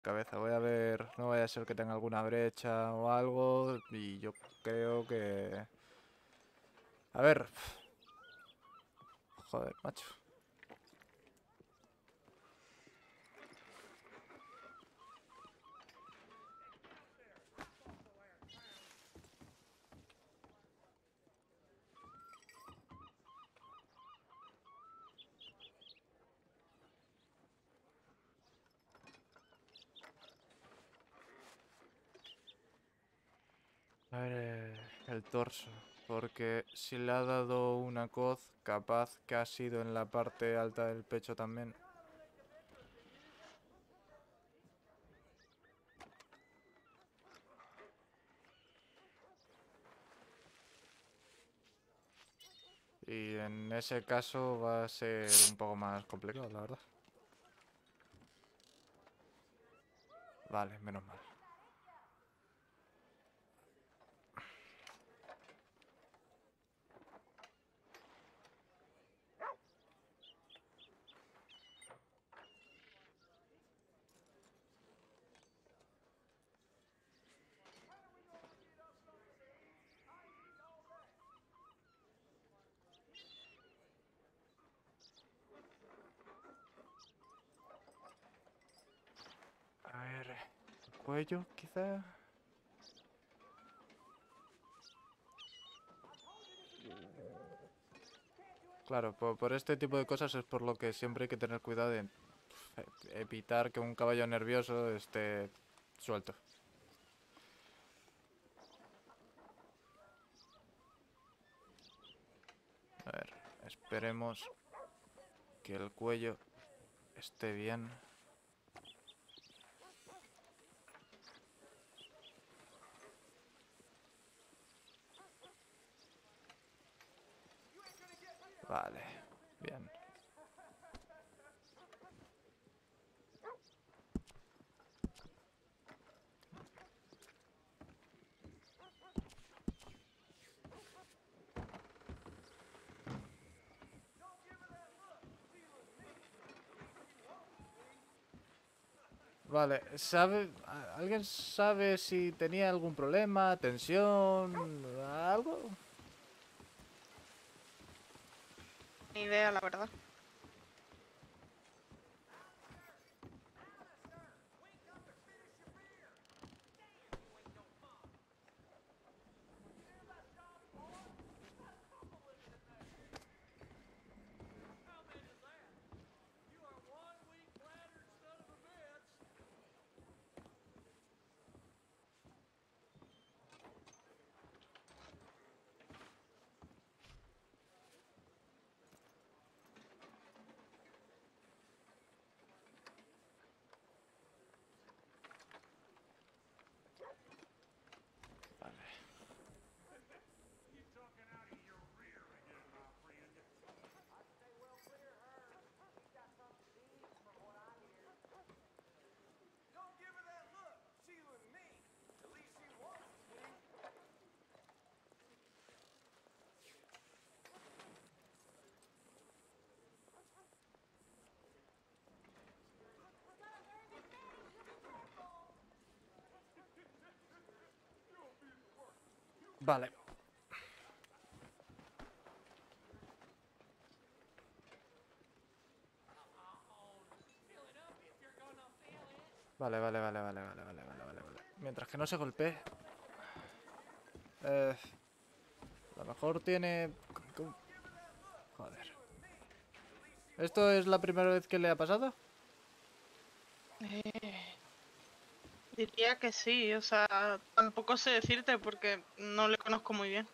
cabeza. Voy a ver, no vaya a ser que tenga alguna brecha o algo. Y yo creo que... A ver, joder, macho. A ver, el torso. Porque si le ha dado una coz, capaz que ha sido en la parte alta del pecho también. Y en ese caso va a ser un poco más complicado, la verdad. Vale, menos mal. A ver, el cuello, quizá. Claro, por este tipo de cosas es por lo que siempre hay que tener cuidado de evitar que un caballo nervioso esté suelto. A ver, esperemos que el cuello esté bien. Vale, bien. Vale, ¿alguien sabe si tenía algún problema, tensión, algo? Ni idea, la verdad. Vale. Vale. Vale, vale, vale, vale, vale, vale, vale, vale, vale. Mientras que no se golpee. A lo mejor tiene... Joder. ¿Esto es la primera vez que le ha pasado? Eh, Diría que sí, o sea, tampoco sé decirte porque no le conozco muy bien.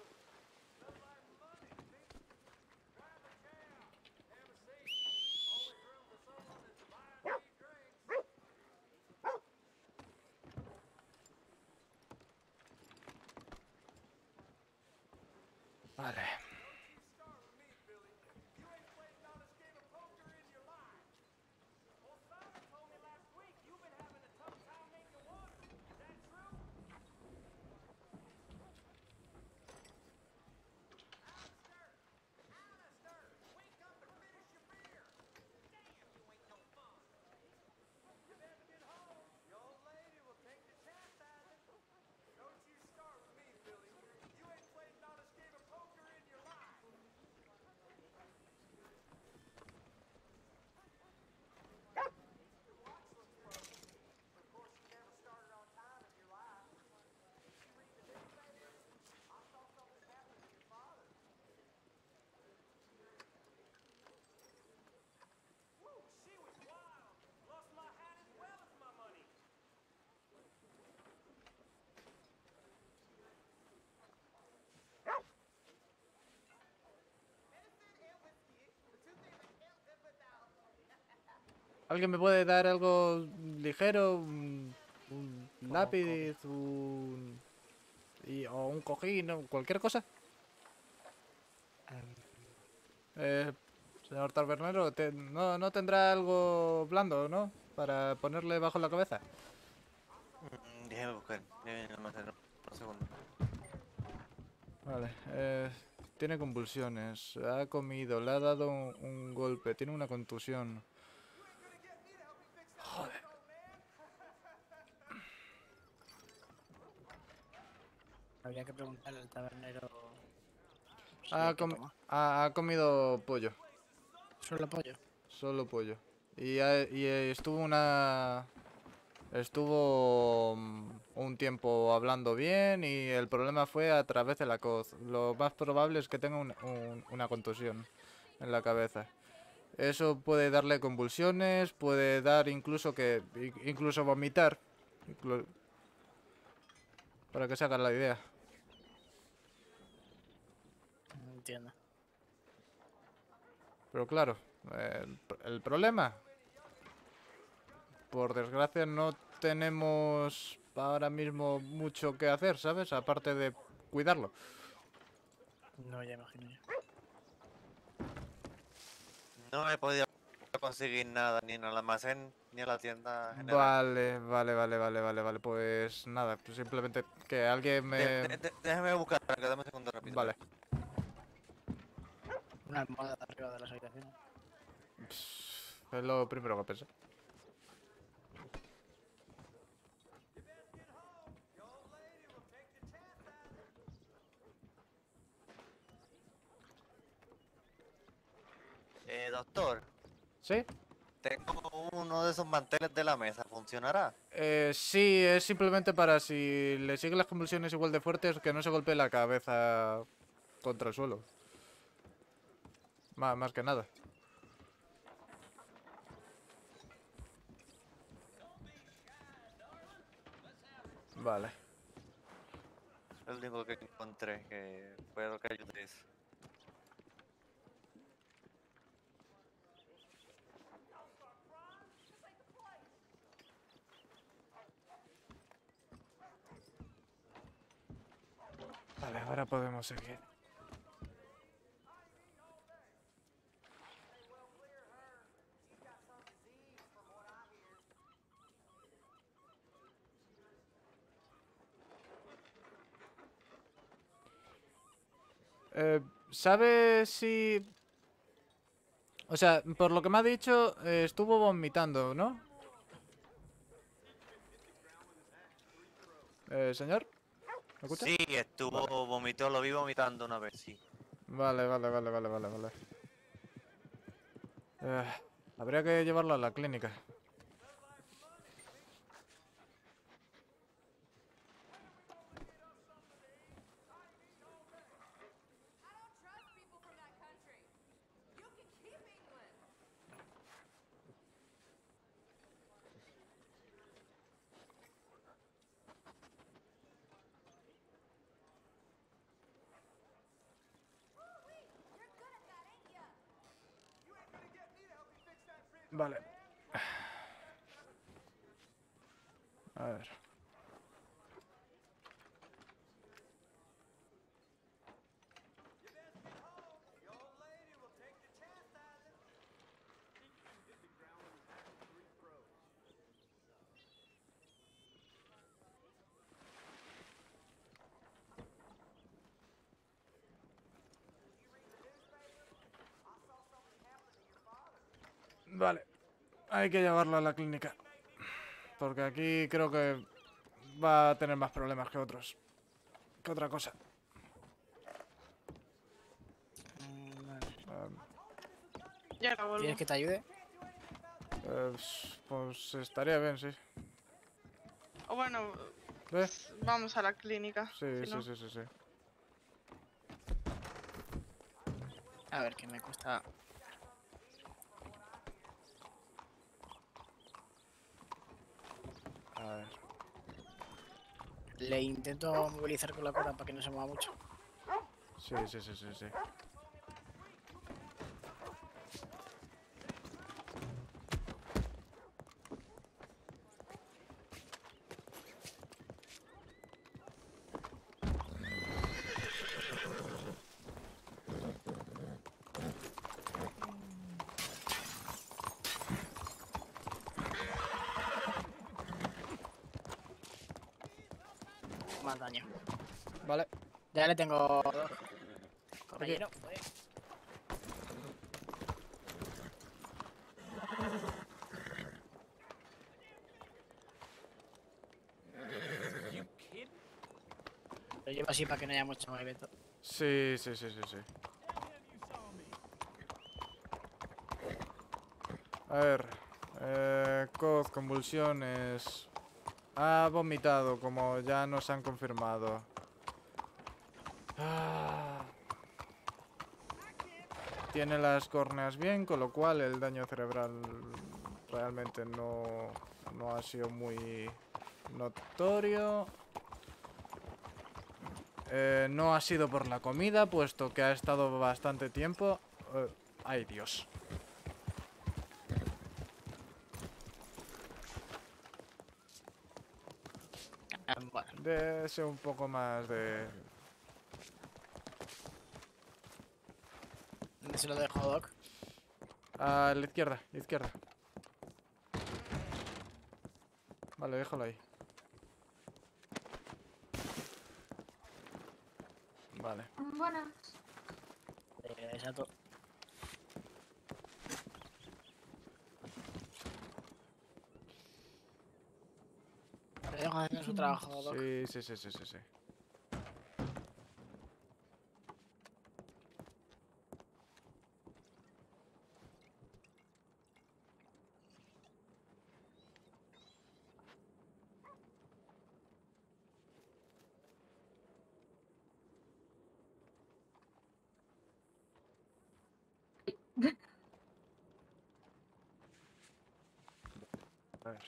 Vale. ¿Alguien me puede dar algo ligero? Un Como lápiz, o un cojín, o cualquier cosa. Em, Eh, señor tabernero, no tendrá algo blando, ¿no? Para ponerle bajo la cabeza. Déjeme buscar. Déjeme almacenar un segundo. Vale, tiene convulsiones, ha comido, le ha dado un golpe, tiene una contusión. Habría que preguntarle al tabernero si Ha, hay que comi- tomar. ha comido pollo, Solo pollo. solo pollo. Estuvo un tiempo hablando bien y el problema fue a través de la coz. Lo más probable es que tenga una contusión en la cabeza. Eso puede darle convulsiones, puede dar incluso vomitar. inclu- para que se hagan la idea. No entiendo. Pero claro, el problema, por desgracia, no tenemos ahora mismo mucho que hacer, ¿sabes? Aparte de cuidarlo. No, ya imagino yo. No he podido conseguir nada ni en el almacén ni en la tienda general. Vale. Pues nada, pues simplemente que alguien me... Déjame buscar, dame un segundo rápido. Vale. Una almohada arriba de las habitaciones. Es lo primero que pensé. Doctor, ¿Sí? tengo uno de esos manteles de la mesa. ¿Funcionará? Sí, es simplemente para si le siguen las convulsiones igual de fuertes, que no se golpee la cabeza contra el suelo. Más que nada. Vale. Es lo único que encontré que puedo que ayude eso. Vale, ahora podemos seguir. ¿Sabe si...? O sea, por lo que me ha dicho, estuvo vomitando, ¿no? ¿Señor? ¿Me escucha? Sí, estuvo vomitó, lo vi vomitando una vez, sí. Vale. Habría que llevarlo a la clínica. Vale. A ver. Vale. Hay que llevarlo a la clínica. Porque aquí creo que va a tener más problemas que otros. Que otra cosa. Vale. Ya la vuelvo. ¿Quieres que te ayude? Pues estaría bien, sí. O bueno, ¿Eh? vamos a la clínica. Sí. si no. A ver, que me cuesta. A ver. Le intento movilizar con la cuerda para que no se mueva mucho. Sí. más daño. Vale. Ya le tengo dos. Compañero. Lo llevo así para que no haya mucho movimiento. Sí, sí, sí, sí, sí. A ver. Coz, convulsiones. Ha vomitado, como ya nos han confirmado. Ah. Tiene las córneas bien, con lo cual el daño cerebral realmente no ha sido muy notorio. No ha sido por la comida, puesto que ha estado bastante tiempo. Ay, Dios. Bueno, Dese un poco más de... se lo dejo, Doc. A la izquierda, izquierda. Vale, déjalo ahí. Vale. Buenas. Exacto. Le dejo haciendo su trabajo, Doc. Sí, sí, sí, sí, sí, sí. A ver.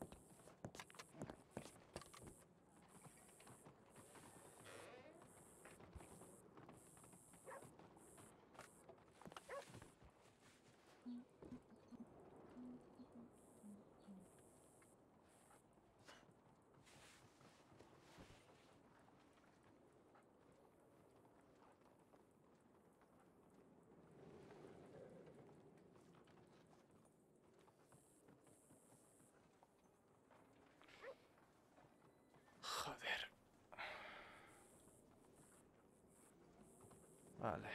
Joder. Vale.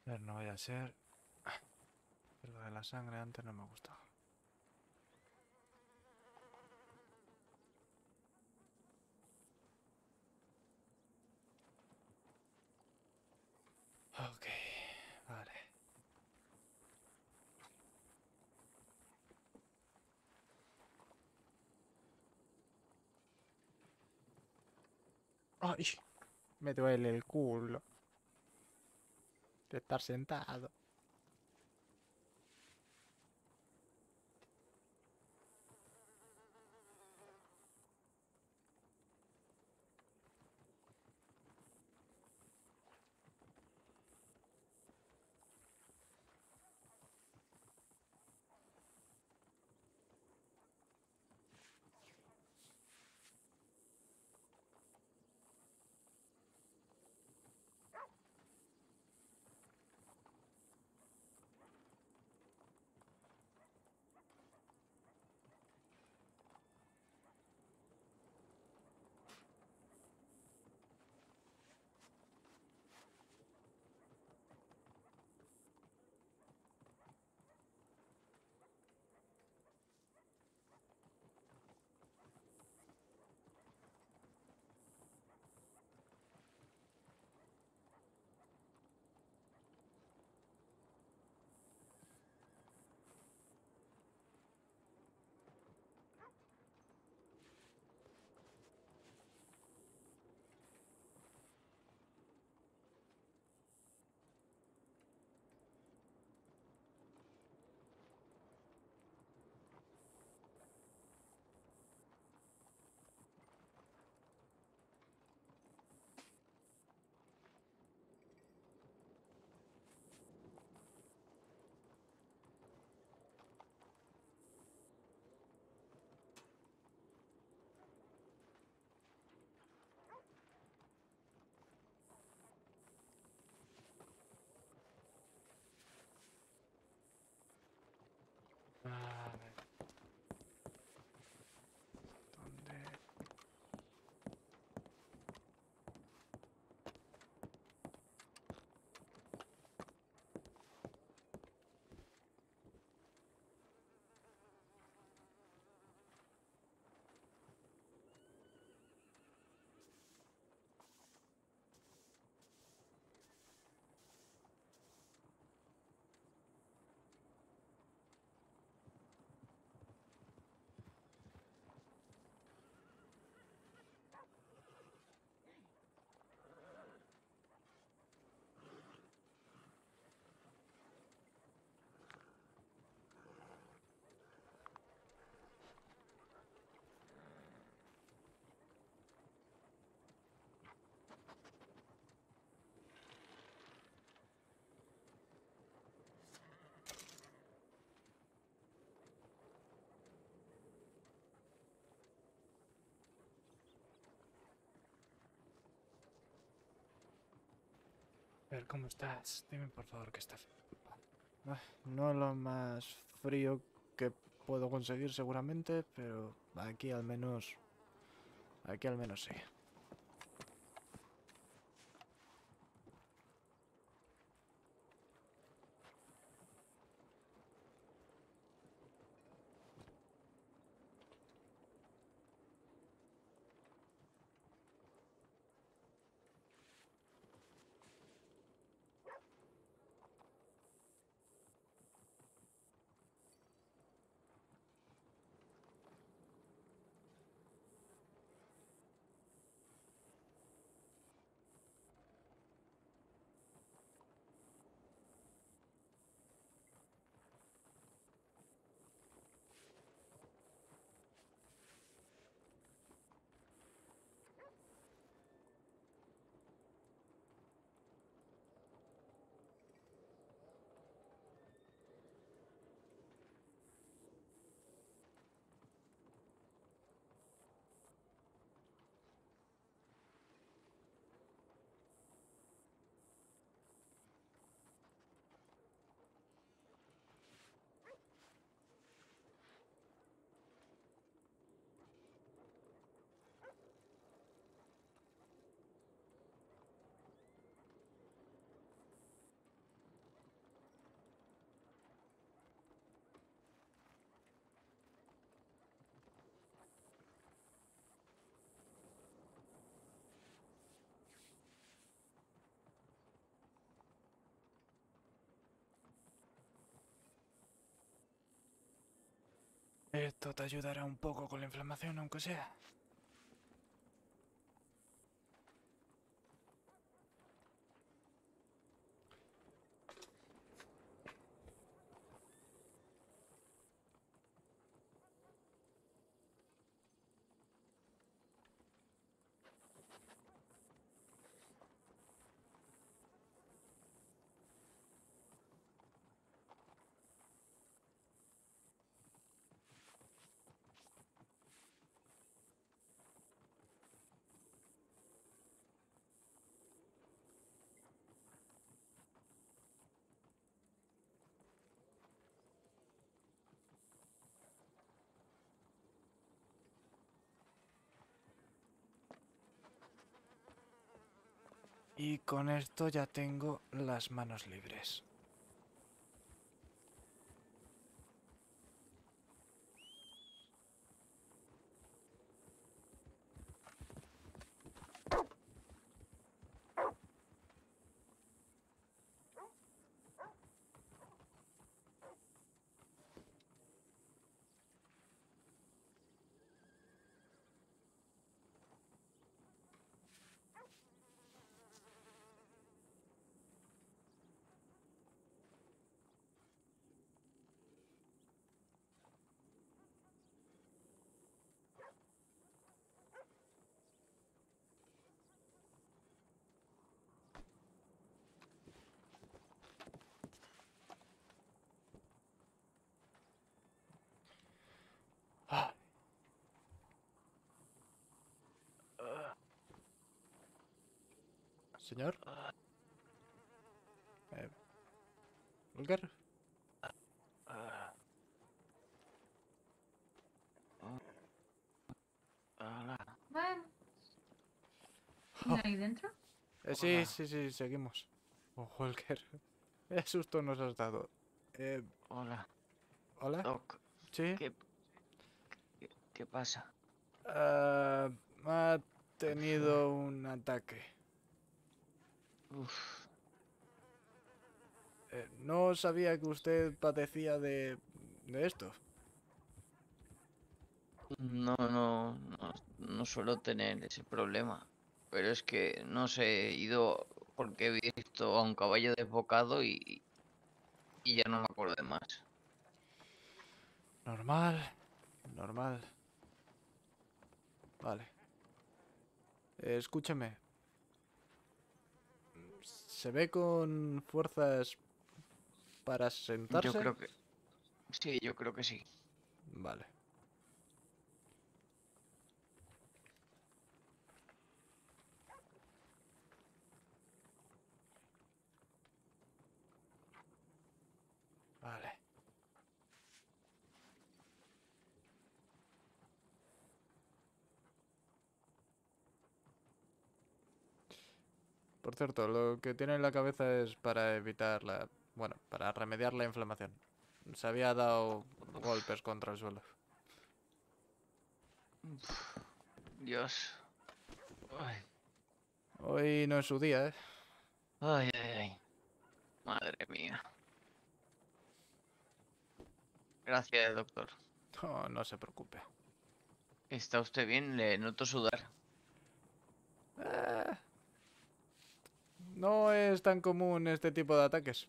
A ver, no vaya a ser. Lo de la sangre antes no me gustaba. Ok, vale. ¡Ay! Me duele el culo de estar sentado. A ver, ¿dónde? A ver, ¿cómo estás? Dime por favor que estás. No lo más frío que puedo conseguir seguramente, pero aquí al menos. Aquí al menos sí. Esto te ayudará un poco con la inflamación, aunque sea. Y con esto ya tengo las manos libres. Ah, señor. Volker. Hola. Bueno, Oh, ¿ahí dentro? sí, Hola. sí, seguimos. Oh, Volker. Qué susto nos has dado. Hola, ¿Hola? Doc. ¿Sí? ¿Qué pasa? Ha tenido un ataque. Uf, No sabía que usted padecía de esto. no suelo tener ese problema. Pero es que no sé, he ido porque he visto a un caballo desbocado y ya no me acuerdo de más. Normal, normal. Vale. Escúcheme. ¿Se ve con fuerzas para Yo sentarse? creo que sí, yo creo que sí. Vale. Vale. Por cierto, lo que tiene en la cabeza es para evitar la... Bueno, para remediar la inflamación. Se había dado golpes contra el suelo. Dios. Ay, Hoy no es su día, ¿eh? ay. Madre mía. Gracias, doctor. No, no se preocupe. ¿Está usted bien? Le noto sudar. Eh, no es tan común este tipo de ataques.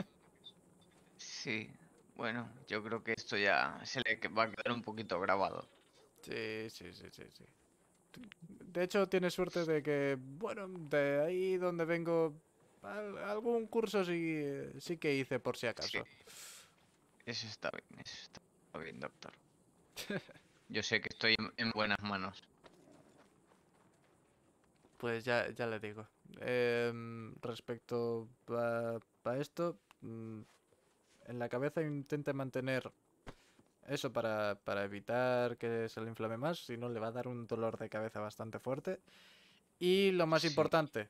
Sí. Bueno, yo creo que esto ya se le va a quedar un poquito grabado. Sí. De hecho, tiene suerte de que, bueno, de ahí donde vengo, algún curso sí que hice por si Sí, acaso. eso está bien, doctor. Yo sé que estoy en buenas manos. Pues ya le digo. Respecto a esto, en la cabeza intente mantener eso para evitar que se le inflame más, si no le va a dar un dolor de cabeza bastante fuerte. Y lo más Sí. importante,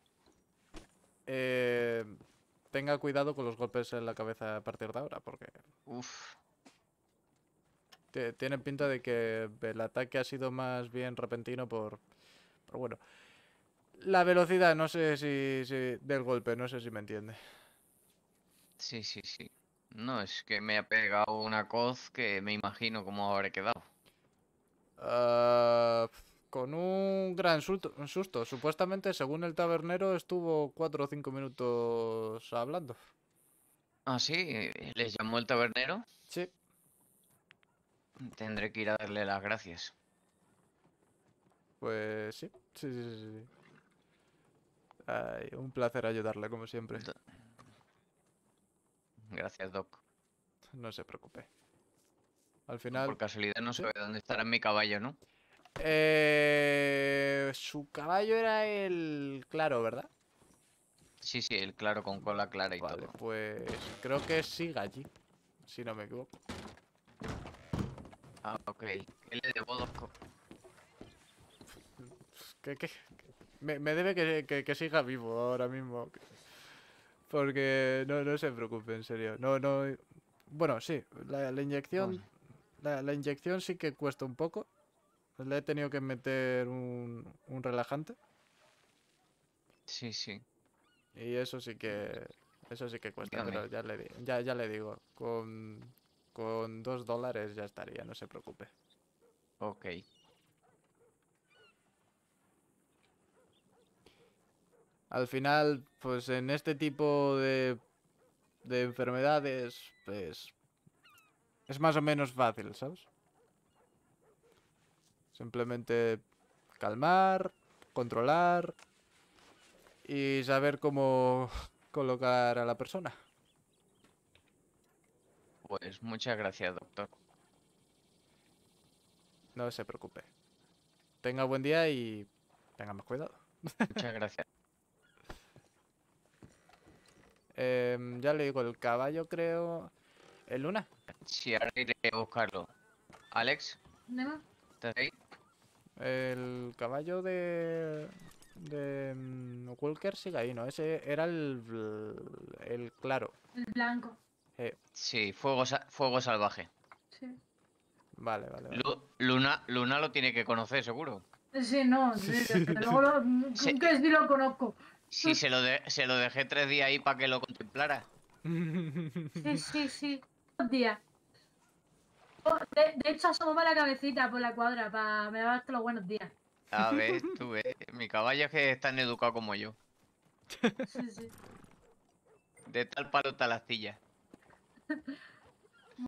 eh, tenga cuidado con los golpes en la cabeza a partir de ahora, porque Uf. tiene pinta de que el ataque ha sido más bien repentino por bueno, la velocidad, no sé si del golpe, no sé si me entiende. Sí. No, es que me ha pegado una coz que me imagino cómo habré quedado. Ah, con un gran susto. Supuestamente, según el tabernero, estuvo 4 o 5 minutos hablando. Ah, sí, les llamó el tabernero. Sí, Tendré que ir a darle las gracias. pues sí. Sí, sí, sí, sí. Ay, un placer ayudarle, como siempre. Do- Gracias, Doc. No se preocupe. Al final... Por casualidad no Sí. sabe dónde estará mi caballo, ¿no? Su caballo era el claro, ¿verdad? Sí, sí, el claro con cola clara y Vale, todo. pues creo que sigue allí, si no me equivoco. Ah, ok. ¿Qué le debo, Doc? Que me debe que siga vivo ahora mismo. Porque no se preocupe, en serio. No. Bueno, sí, la inyección. Bueno, La inyección sí que cuesta un poco. Le he tenido que meter un relajante. sí, sí. Y eso sí que. Eso sí que cuesta, Dígame. pero ya le digo. Con $2 ya estaría, no se preocupe. Ok. Al final, pues en este tipo de enfermedades, pues es más o menos fácil, ¿sabes? Simplemente calmar, controlar y saber cómo colocar a la persona. Pues muchas gracias, doctor. No se preocupe. Tenga buen día y tenga más cuidado. Muchas gracias. Ya le digo, el caballo creo... ¿El Luna? Sí, ahora iré a buscarlo. Alex, Dime. ¿estás ahí? El caballo de Walker sigue ahí, ¿no? Ese era el claro. El blanco. Sí, fuego salvaje. Sí. Vale, vale, vale. Luna lo tiene que conocer, seguro. Sí, no, sí, desde luego Se- que sí lo conozco. Sí, se lo dejé 3 días ahí para que lo contemplara. Sí, sí, sí. Buenos días. Oh, de hecho, asomaba la cabecita por la cuadra para me darte los buenos días. A ver, tú ves. Mi caballo es que es tan educado como yo. Sí, sí. De tal palo tal astilla.